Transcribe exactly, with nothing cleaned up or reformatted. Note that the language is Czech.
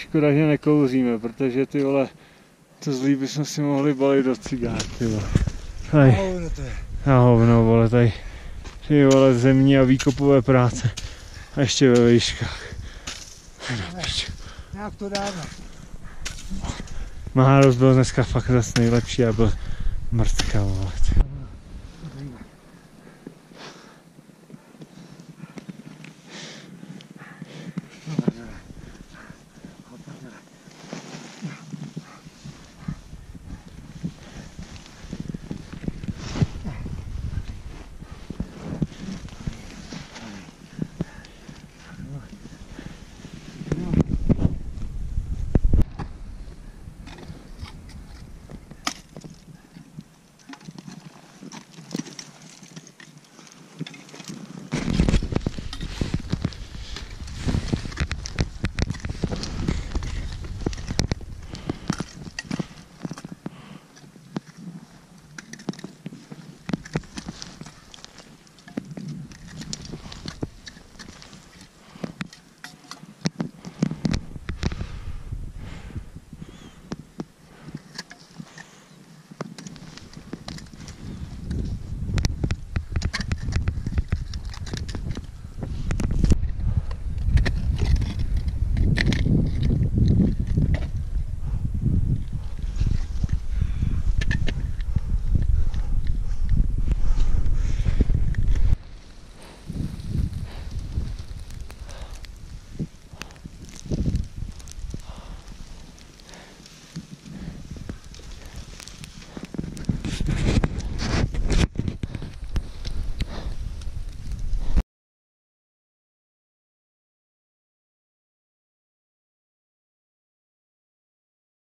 škoda, že nekouříme, protože ty vole, to zlý bychom si mohli balit do cigár, ty vole. Tady, na hovno, vole, tady, ty vole, zemní a výkopové práce. A ještě ve výškách. Jak to dáme? Maháros byl dneska fakt zase nejlepší a byl mrtka, vole.